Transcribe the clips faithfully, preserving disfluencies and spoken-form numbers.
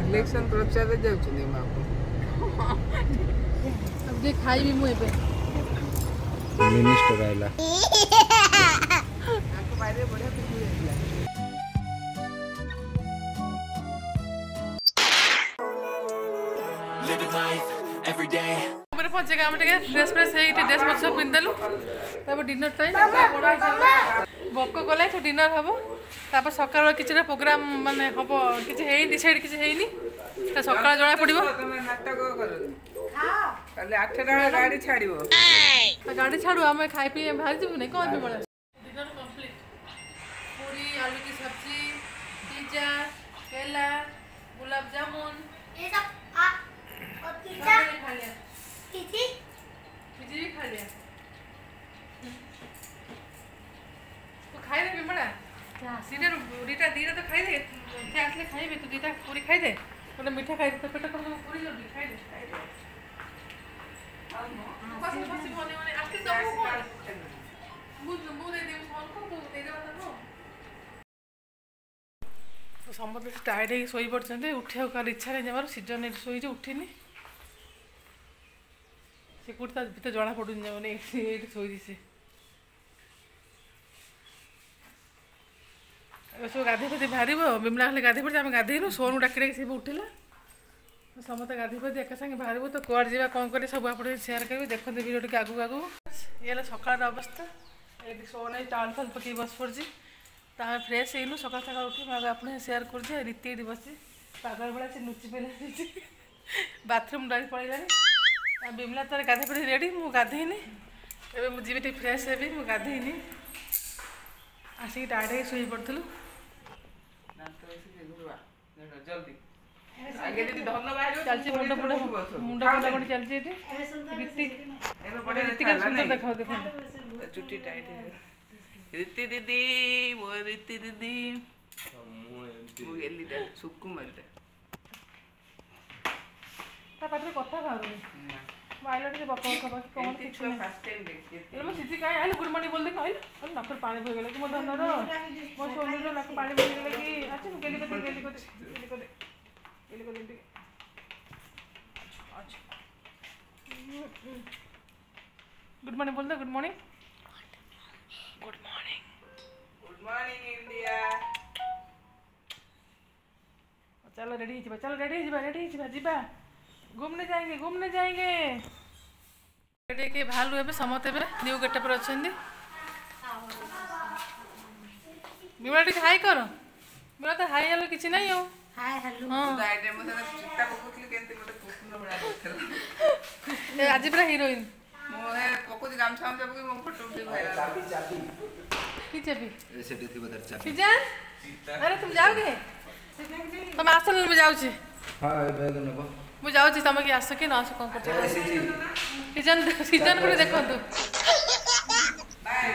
Election प्रचार जाउछनी बाबू अब जे खाइबी मु एबे मिनिस्टर आइला आपको बारे बढ़िया कुछ दिला living life every day मेरे पहुंचे हम टे ड्रेस फ्रेस है ड्रेस बस पिंदलु तब डिनर टाइम भोक गला तो डिनर हम तापर सकाळ किछि प्रोग्राम माने हम किछि हेई डिसाइड किछि हेइनी त सकाळ जणा पड़िबो तमे नाटक करो हां काले आठ टा गाड़ी छाड़िबो गाड़ी छाड़ू हम खाई पी बाहर जबु नै कोन पे बड़ा डिनर कंप्लीट पूरी आलू की सब्जी पिज्जा केला गुलाब जामुन ये सब आ और पिज्जा खा लिया किसी पिज्जा भी खा लिया तो खाई दे बिमड़ा सीधे दीटा दीटा तो खाई दे क्या असले खाई बे तो दीटा पूरी खाई दे बोले मीठा खाई दे तो पेट को पूरी जल्दी खाई दे खाई दे बस बस बोले बोले आके तो मुझ मुझ दे दे फोन को तो दे दे बता तो समझ टायर्ड है सोई पड़छन्ते उठिया का इच्छा नहीं जमार सीजन सोई जे उठिनी से कुर्ता भीतर जणा पडुन जावने एठी सोई दिसे सब गाधे पाधे बाहर बिमला खाली गाधे पड़े आम गाधेनु सोनू डाक से उठिला समस्त गाधे पाधे एक सागे बाहर तो कुआड़ जा कौन कर सब आप सेयार करेंगे देखते भिडियो टे आगू आगू ये सकाल अवस्था ये सोने टाल फाल पकई बस पड़ी तार फ्रेश होनु सकाल सकाल उठी मैं आप सेयार कर रीति ये बस पागल भाया से लुचि पे बाथरूम डाल पड़ेगा बिमला तार गाधे पड़े रेडी मुझे गाधेनी एवं मुझे जी फ्रेश हेबी मुझे गाधेनी आसिक टाइड शोई पड़ू जल्दी आगे दीदी धन बाहर चलची मुंड मुंड मुंड मुंड मुंड चलची एटी ऋतिक एमे बड़े ऋतिक सुंदर देखाओ देखो चुट्टी टाइट है ऋति दीदी वो ऋति दीदी वो गेली दा सुकुमार दा ता पाtre कथा भाबनी माइला टे बक खबा कि कोन किछ तो फर्स्ट टाइम देखिए ए mo सिद्धि काहे आइल गुड मॉर्निंग बोल दे कहल अरे नाक पानी बह गेला कि मो धन रो मो सोनी रो नाक पानी बह गेला कि अच्छा गेली को गेली को गेली को गेली को दे अच्छा गुड मॉर्निंग बोल दे good morning good morning good morning India चलो रेडी जी चलो रेडी जी रेडी जी जीबा घूमने जाएंगे घूमने जाएंगे रेडी के भालू एबे समते एबे न्यू गेटअप पर अछंदी बिमलाटी हाय करो बिमला तो हाय हेलो किछि नहीं हो हाय हेलो हां दाइडे मसे चिट्टा पकुतली केनते मते कुकुन बडा देखला ए आज पूरा हीरोइन मोहे पकुत गामछा हम जब मो फोटो उठे भाई चाबी चाबी की चाबी ऐसे देती बदर चाबी किजन अरे तुम जाओगे तुम आसल में जाऊ छी हां बैग नेबो मु जाऊ छी तुम कि आस कि न आस कोन कर किजन सीजन पर देखो तो बाय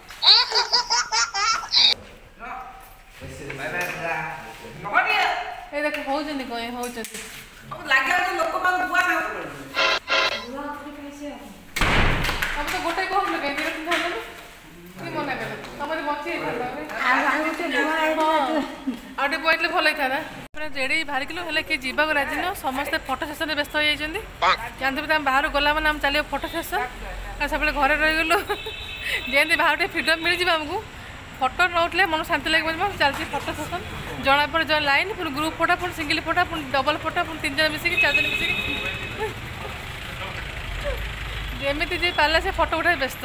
नो बाय बाय नोडिया ए देखो हो जनी कोए हो जनी अब लागे तो लोक पान बुआ ना बुआ आपके कैसे अब तो गोटे को हम लगे तेरे तुम धरलो कि मना कर तमरे बच्चे था आ आगे तो बुआ आउटे पॉइंट ले भलै था ना पूरा रेडी बाहर किलो हेले के जीवा को राजी न समस्त फोटो सेशन में व्यस्त हो जाइछन्ती जानते हम बाहर गला माने हम चलियो फोटो सेशन आ सब घरे रह गेलो जेंती बाहर टे फ्रीडम मिल जिबा हमको फोटो न उठले मन शांति लागे बजमा चलती फोटो सेशन जणा पर जण लाइन फिर ग्रुप फोटो फिर सिंगल फोटो फिर डबल फोटो फिर तीन जन मिसिक चार जन मिसिक जेमिति जे पाला से फोटो उठा व्यस्त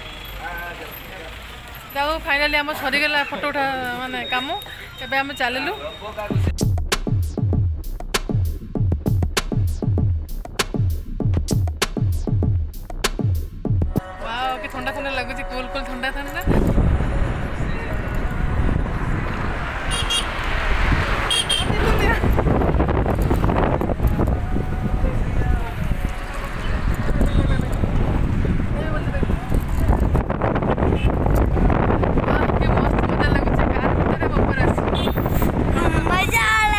जाओ फाइनली आम सरीगला फोटो उठा माने काम एबे हम चललु वाओ कि ठंडा ठंडा लगुच कूल कूल ठंडा ठंडा मजा आ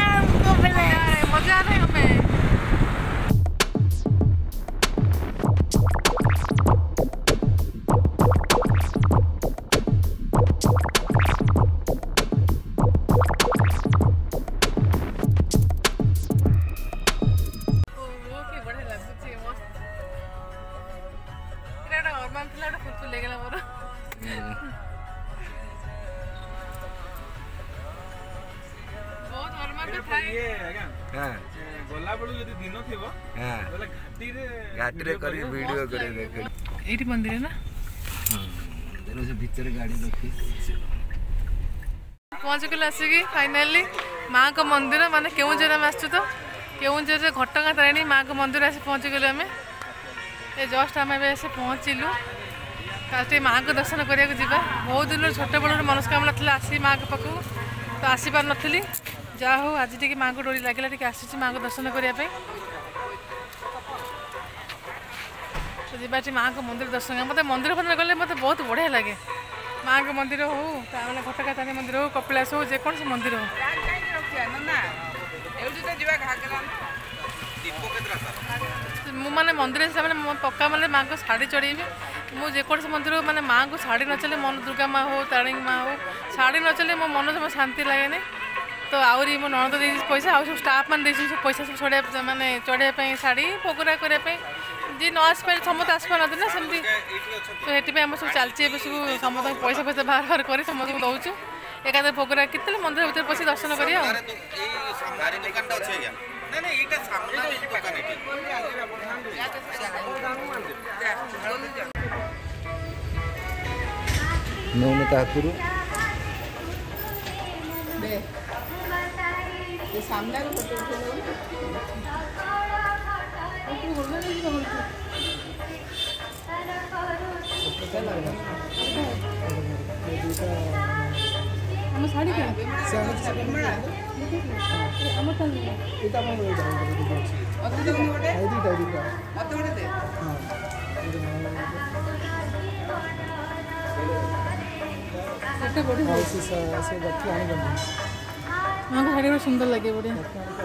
ଇଏ ଆଜ୍ଞା ହଁ ଗଲା ବେଳୁ ଯଦି ଦିନ ଥିବ ହଁ ତାହେଲେ ଘାଟିରେ ଘାଟିରେ କରି ଭିଡ଼ିଓ କରି ଦେଖ ଏଇଠି ମନ୍ଦିର ନା ସେ ଭିତରେ ଗାଡ଼ି ରଖି ପହଞ୍ଚିଗଲୁ ଆସିକି ଫାଇନାଲି ମାଆଙ୍କ ମନ୍ଦିର ମାନେ କେଉଁଝର ଆମେ ଆସିଛୁ ତ କେଉଁଝରରେ ଘଟଗାଁ ତାରିଣୀ ମାଆଙ୍କ ମନ୍ଦିର ଆସି ପହଞ୍ଚିଗଲୁ ଆମେ ଏ ଜଷ୍ଟ ଆମେ ଏବେ ଆସି ପହଞ୍ଚିଲୁ କାଲି ଟିକେ ମାଆଙ୍କ ଦର୍ଶନ କରିବାକୁ ଯିବା ବହୁତ ଦିନରୁ ଛୋଟବେଳରୁ ମନସ୍କାମନା ଥିଲା ଆସି ମାଆଙ୍କ ପାଖକୁ ତ ଆସିପାରୁନଥିଲି ଯାହା ହଉ ଆଜି ଟିକେ ମାଆଙ୍କ ଡୋରି ଲାଗିଲା ଟିକେ ଆସିଛି ମାଆଙ୍କ ଦର୍ଶନ କରିବା ପାଇଁ ତ ଯିବା ଏଠି ମାଆଙ୍କ ମନ୍ଦିର ଦର୍ଶନ ମୋତେ ମନ୍ଦିର ଫନ୍ଦିର ଗଲେ ମୋତେ ବହୁତ ବଢ଼ିଆ ଲାଗେ ମାଆଙ୍କ ମନ୍ଦିର ହଉ ତାମାନେ ଘଟଗାଁ ତାରିଣୀ ମନ୍ଦିର ହଉ କପିଳାସ ହଉ ଯେକୌଣସି ମନ୍ଦିର ହଉ ମୁଁ ମାନେ ମନ୍ଦିର ହିସାବରେ ମୋ ପକ୍କା ମାନେ ମାଆଙ୍କ ଶାଢ଼ୀ ଚଢ଼େଇବି ମୁଁ ଯେକୌଣସି ମନ୍ଦିର ମାନେ ମାଆଙ୍କୁ ଶାଢ଼ୀ ନଚଲେ ମନ ଦୁର୍ଗା ମା' ହଉ ତାରିଣୀ ମା' ହଉ ଶାଢ଼ୀ ନଚଲେ ମୋ ମନ ଜମା ଶାନ୍ତି ଲାଗେନି ତ ଆହୁରି ମୋ ନଣନ୍ଦ ଦେଇଛି ପଇସା ଆଉ ସବୁ ଷ୍ଟାଫ୍ ମାନେ ଦେଇଛନ୍ତି ସବୁ ପଇସା ସବୁ ଚଢ଼େଇବା ମାନେ ଚଢ଼େଇବା ପାଇଁ ଶାଢ଼ୀ ପୋକରା କରିବା ପାଇଁ ଯିଏ ନ ଆସିପାରେ ସମସ୍ତେ ଆସିପାରନ୍ତି ନା ସେମିତି ତ ସେଥିପାଇଁ ଆମର ସବୁ ଚାଲିଛି ଏବେ ସବୁ ସମସ୍ତଙ୍କୁ ପଇସା ପଇସା ବାହାର ବାହାର କରି ସମସ୍ତଙ୍କୁ ଦେଉଛୁ ଏକାଥରେ ପୋକରା କେତେବେଳେ ମନ୍ଦିର ଭିତରେ ପଶି ଦର୍ଶନ କରିବା ଆଉ ନଉନ ତା ହାତରୁ ସାମ୍ନାରେ ଫଟୋ ଆମ ଶାଢ଼ୀ ମାଆଙ୍କ ଶାଢ଼ୀ ଗୋଟେ ସୁନ୍ଦର ଲାଗେ ବଢ଼ିଆ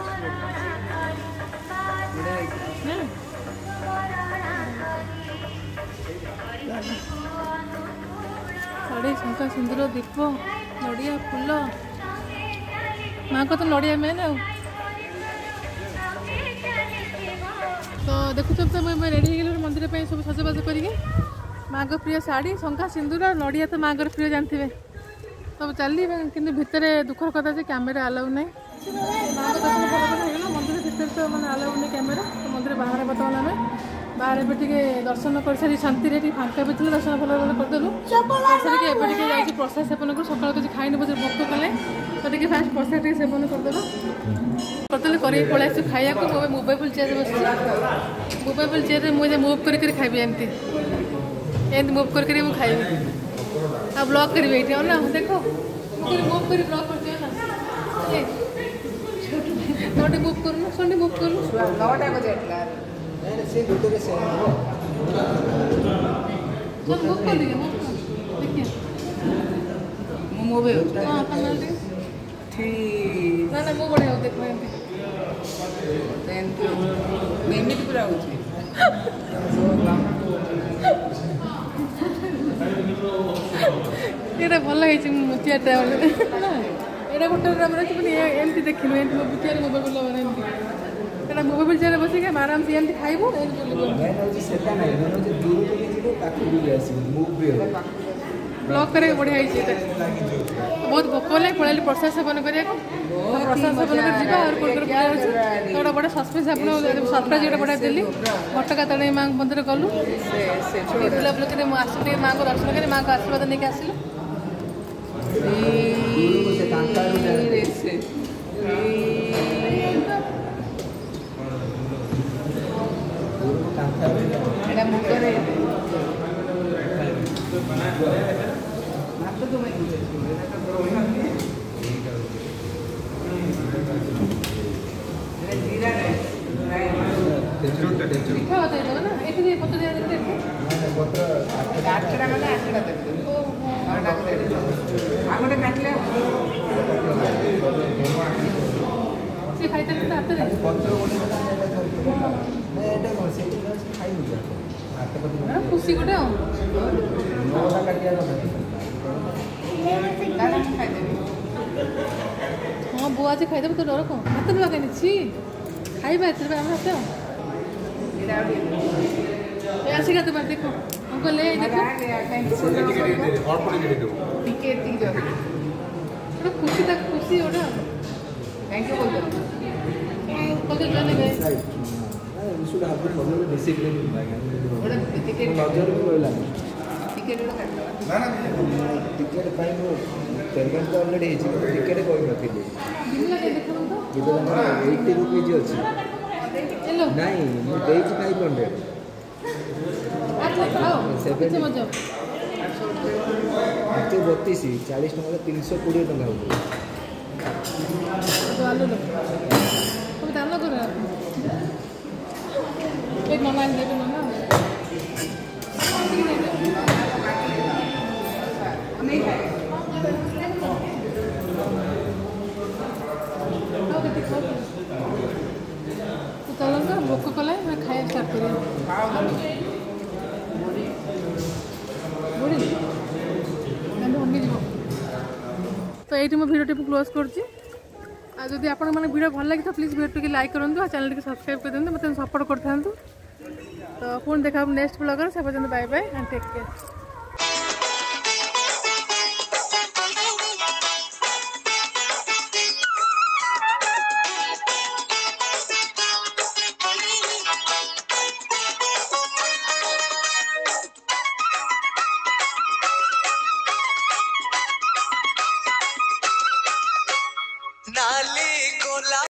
ଶାଢ଼ୀ ଶଙ୍ଖା ସିନ୍ଦୁର ଦୀପ ନଡ଼ିଆ ଫୁଲ ମାଆଙ୍କ ତ ନଡ଼ିଆ ମେନ୍ ଆଉ ତ ଦେଖୁଛନ୍ତି ତ ମୁଁ ଏବେ ରେଡ଼ି ହେଇଗଲି ମନ୍ଦିର ପାଇଁ ସବୁ ସଜବାଜ କରିକି ମାଆଙ୍କ ପ୍ରିୟ ଶାଢ଼ୀ ଶଙ୍ଖା ସିନ୍ଦୁର ନଡ଼ିଆ ତ ମାଆଙ୍କର ପ୍ରିୟ ଜାଣିଥିବେ ସବୁ ଚାଲି କିନ୍ତୁ ଭିତରେ ଦୁଃଖର କଥା ଯେ କ୍ୟାମେରା ଆଲାଉ ନାହିଁ ମାଆଙ୍କ ଦର୍ଶନ ଭଲ ଭଲ ହେଇଗଲା ମନ୍ଦିର ଭିତରେ ତ ମାନେ ଆଲାଉ ନାହିଁ କ୍ୟାମେରା ତ ମନ୍ଦିର ବାହାରେ ବର୍ତ୍ତମାନ ଆମେ ବାହାରେ ଏବେ ଟିକେ ଦର୍ଶନ କରିସାରି ଶାନ୍ତିରେ ଟିକେ ଫାଙ୍କା ବି ଥିଲା ଦର୍ଶନ ଭଲ ଭଲ କରିଦେଲୁ କରିସାରିକି ଏବେ ଟିକେ ଯାଇକି ପ୍ରସାଦ ସେବନ କରୁ ସକାଳୁ କିଛି ଖାଇନି ବୋଧେ ଭୋକ କଲେ ତ ଟିକେ ଫାଷ୍ଟ ପ୍ରସାଦ ଟିକେ ସେବନ କରିଦେଲୁ କରିଦେଲେ କରିକି ପଳେଇ ଆସିଛୁ ଖାଇବାକୁ ମୁଁ ଏବେ ମୋବାଇଲ ଚେୟାରରେ ବସିଛି ମୋବାଇଲ ଚେୟାରରେ ମୁଁ ମୁଭ୍ କରି କରି ଖାଇବି ଏମିତି ଏମିତି ମୁଭ୍ କରି କରି ମୁଁ ଖାଇବି ଆଉ ବ୍ଲଗ୍ କରିବି ଏଇଠି ନା ଦେଖ ମୁଭ୍ କରି ବ୍ଲଗ୍ କରିଦିଅ ନା ନଅଟେ ମୁଭ୍ କରୁନ ସଣ୍ଡେ ମୁଭ୍ କରୁନ ନଅଟା ବଜେ ସେ ଭିତରେ ସେ ମୁଭ୍ କରିଦିଅ ଦେଖିଆ ମୁଁ ମୁଭି ହଁ କମାଲି ଠିକ୍ ନା ନା ମୁଁ ବଢ଼ିଆ ହଉ ଦେଖ ଏମିତି ଏମିତି ପୁରା ହେଉଛି ଏଇଟା ଭଲ ହେଇଛି ଚେୟାରଟା ଏଇଟା ଗୋଟେ ଆମର ଏମିତି ଦେଖିଲୁ ଏମିତି ମୋ ଚେୟାର ମୋବାଇଲ ବୁଲ ଏମିତି ଏଇଟା ମୋବାଇଲ ଚେୟାରରେ ବସିକି ଆରାମସେ ଏମିତି ଖାଇବୁ ଏମିତି ବ୍ଲଗ୍ କରିବାକୁ ବଢ଼ିଆ ହେଇଛି ଏଇଟା ବହୁତ ଭୋକ ହେଲେ ପଳେଇଲି ପ୍ରସାଦ ସେବନ କରିବାକୁ ପ୍ରସାଦ ସେବନ କରି ଯିବା ଆଉ କୋଉଠି କୋଉଠି ବୁଲିବାର ଅଛି ତ ଗୋଟେ ବଢ଼ିଆ ସସ୍ପେନ୍ସ ଆପଣ ସରପ୍ରାଇଜ୍ ଗୋଟେ ବଢ଼ିଆ ଦେଲି ଘଟଗାଁ ତାରିଣୀ ମାଆଙ୍କ ମନ୍ଦିର ଗଲୁ ବୁଲାବୁଲି କରି ମୁଁ ଆସିଲି ଟିକେ ମାଆଙ୍କୁ ଦର୍ଶନ କରି ମାଆଙ୍କ ଆଶୀର୍ବାଦ ନେଇକି ଆସିଲୁ ଏଇଟା ମୁଗରେ ମିଠା ଭାତ ହେଇଥିବ ନା ଏଠି ପତ୍ର ଦିଆ ଦେବେ ଆଠଟା ଗଲେ ଆଠଟା ଦେବେ ନଅଟାକୁ ଦେବେ ଆଉ ଗୋଟେ କାଟିଲେ ସେ ଖାଇଥିଲେ ତ ହାତରେ ଖୁସି ଗୋଟେ ଆଉ ଖାଇଦେବି ହଁ ବୋଉ ଆଜି ଖାଇଦେବୁ ତ ଡର କ'ଣ ହାତରେ ଲଗେଇନି ଖାଇବା ଏଥିରେ ଆମର ହାତ ଆସିକା ତୁମ ଦେଖ ଅଙ୍କଲ ଦେଖ ଟିକେ ଏତିକି ଗୋଟେ ଖୁସି ତା ଖୁସି ଗୋଟେ थैंक यू बोल दो बोल दो चले गए We should have the follow the discipline in that. बड़ा टिकट लॉजर भी बोला टिकट उड़ा काटवा टिकेट ପାଇଁ ମୁଁ ପେମେଣ୍ଟ ତ ଅଲରେଡି ହେଇଛି ଟିକେଟ କହିନଥିଲି बिमला के देखो तो କିନ୍ତୁ ଆମର eighty rupees ଅଛି चलो ନାଇଁ ମୁଁ ଦେଇଛି five hundred अच्छा आओ Seven. पीछे मत जाओ ଏତେ ବତିଶ ଚାଳିଶ ଟଙ୍କାରେ ତିନିଶହ କୋଡ଼ିଏ ଟଙ୍କା ହଉଛି तो आलू लो तुम डालो करो एक नॉन दे दो ना नहीं है तो चलो ना भोक कले मैं खाया स्टार्ट करिए बुढ़ी तो ये भिडियो टी क्लोज करुँची जदि आप भिडियो भल लगी तो प्लीज भिडियो टी लाइक करूँ और चैनल टी सब्सक्राइब कर दिखाँ मतलब सपोर्ट कर तो पुणी देखा नेक्स्ट ब्लॉगर से पर्यटन bye bye and take care.